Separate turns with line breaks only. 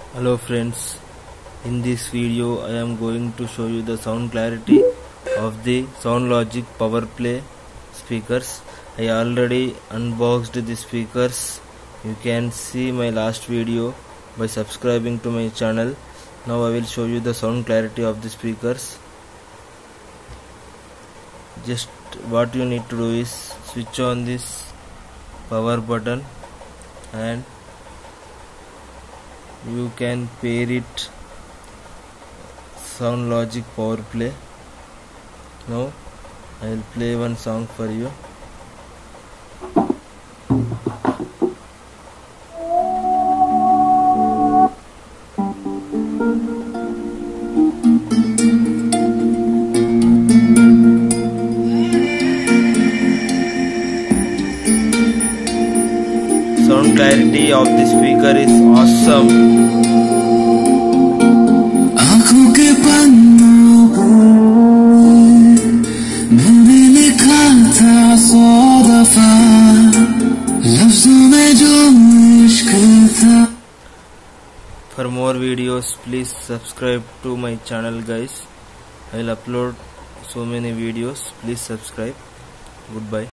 Hello friends, in this video I am going to show you the sound clarity of the SoundLogic PowerPlay speakers. I already unboxed the speakers. You can see my last video by subscribing to my channel. Now I will show you the sound clarity of the speakers. Just what you need to do is switch on this power button and you can pair it SoundLogic PowerPlay. Now I will play one song for you. Sound clarity of the speaker is awesome.
आँखों के पन्नों पर मैंने लिखा था 100 दफा लफ्ज़ों में जो इश्क था.
For more videos, please subscribe to my channel, guys. I will upload so many videos. Please subscribe. Goodbye.